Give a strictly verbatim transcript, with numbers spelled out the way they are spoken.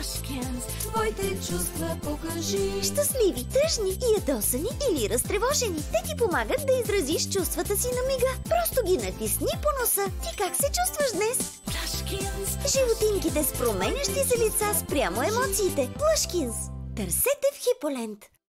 Твоите чувства покажи. Щастливи, тъжни и ядосани или разтревожени. Те ти помагат да изразиш чувствата си на мига. Просто ги натисни по носа. Ти как се чувстваш днес? Животинките с променящи се лица спрямо емоциите. Плъшкинс. Търсете в Хиполент.